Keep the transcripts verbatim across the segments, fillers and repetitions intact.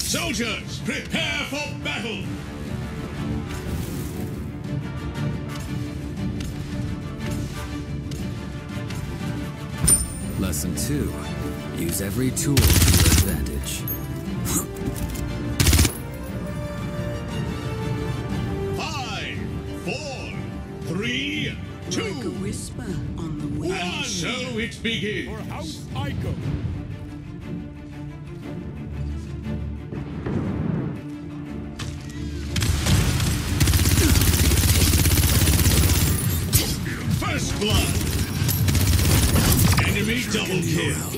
Soldiers, prepare for battle! Lesson two. Use every tool to your advantage. Five, four, three, two, like a whisper on the wind. And so it begins. For House Ico. First blood. Enemy double kill.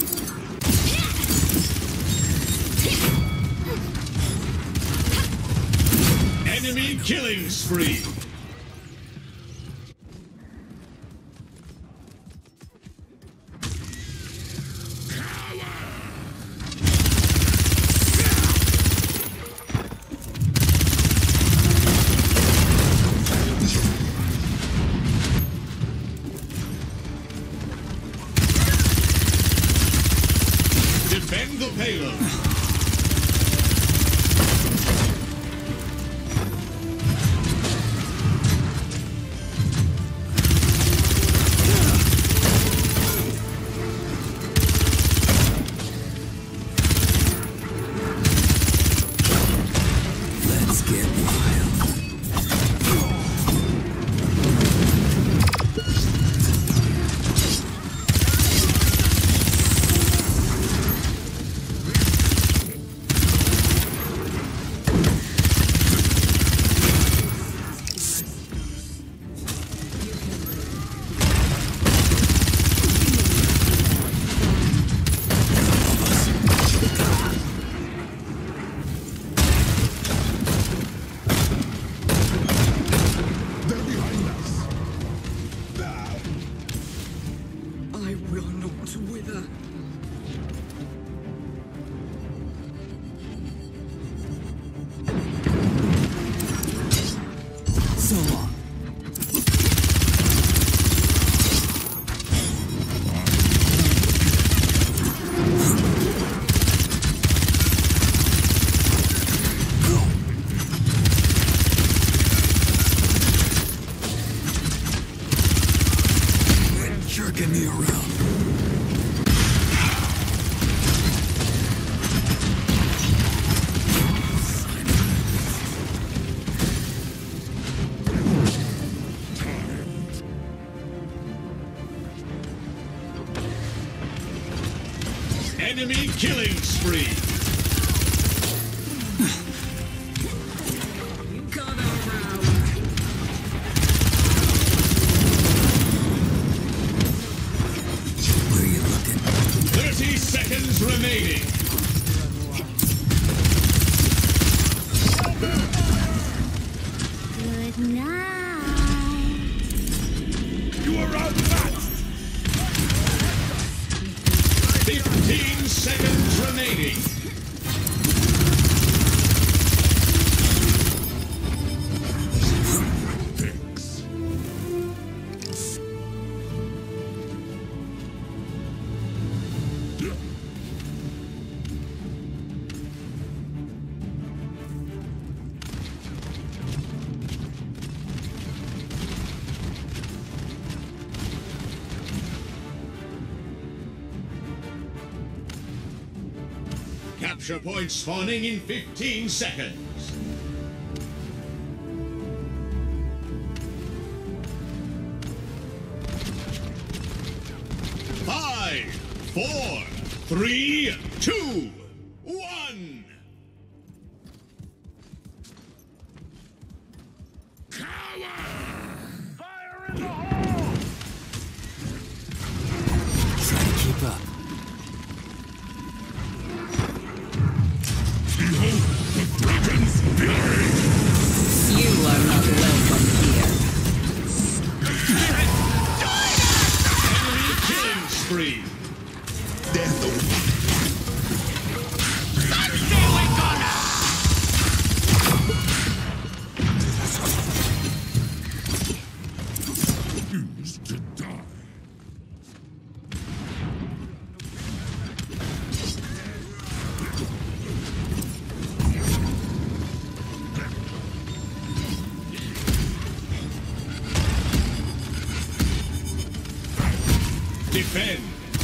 Enemy killing spree. Defend the payload. Let's get wild. I will not wither. So long. Quit jerking me around. Enemy killing spree. Got around. Where you looking? thirty seconds remaining. Good night. You are outmatched. fifteen seconds remaining. Thanks. Capture point spawning in fifteen seconds. Five, four, three, two, one. Fire in the hole! Try to keep up. Dragon's fury! You are not welcome here. Enemy killing spree. Death. Defend.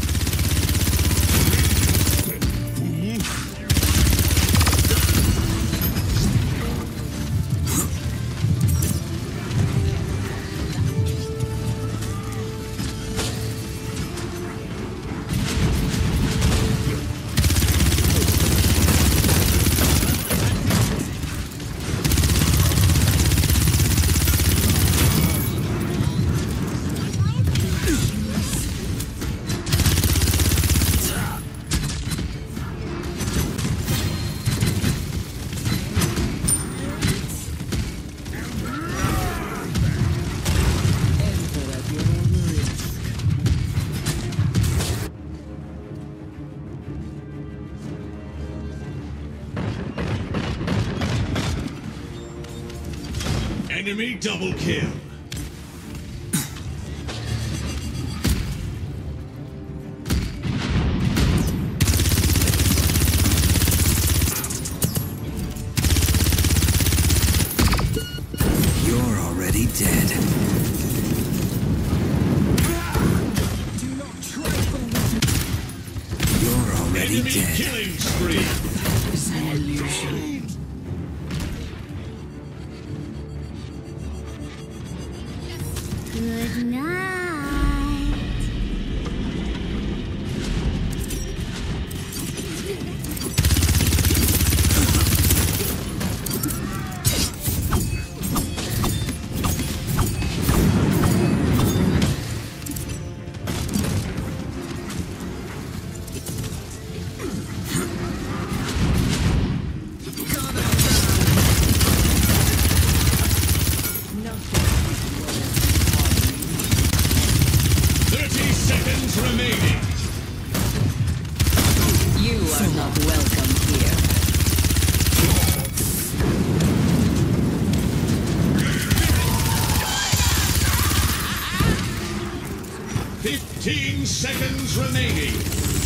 Enemy double kill. You're already dead. Do not trifle with You're already Enemy dead. killing spree. me. It's an illusion. Good night. thirty seconds remaining. You are not welcome here. fifteen seconds remaining.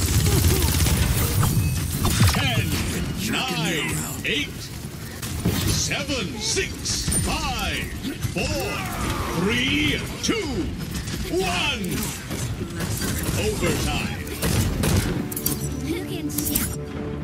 ten, nine, eight, seven, six, five, four, three, two, one. Overtime. Who can shout?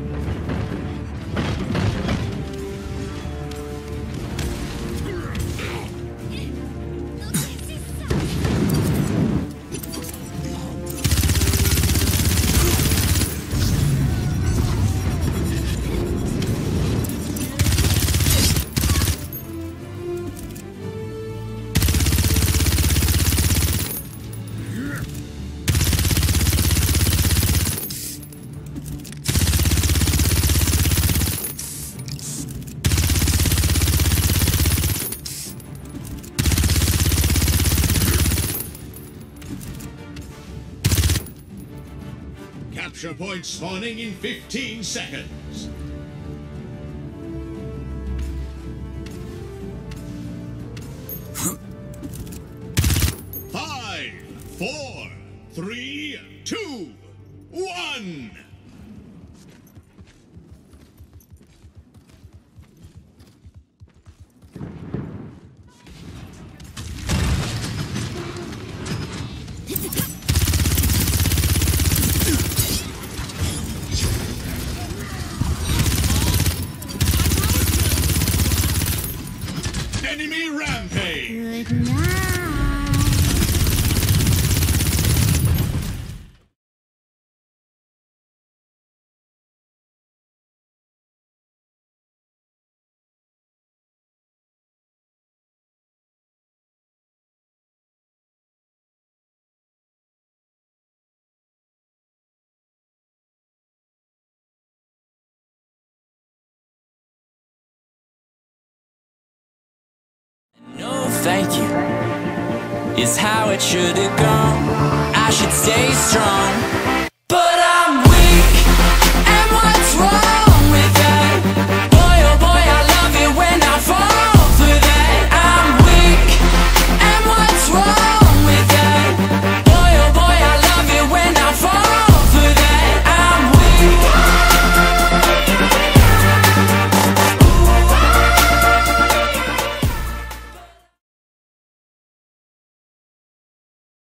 Capture point spawning in fifteen seconds. Five, four, three, two, one. Enemy rampage. Good night. No, thank you, is how it should have gone. I should stay strong.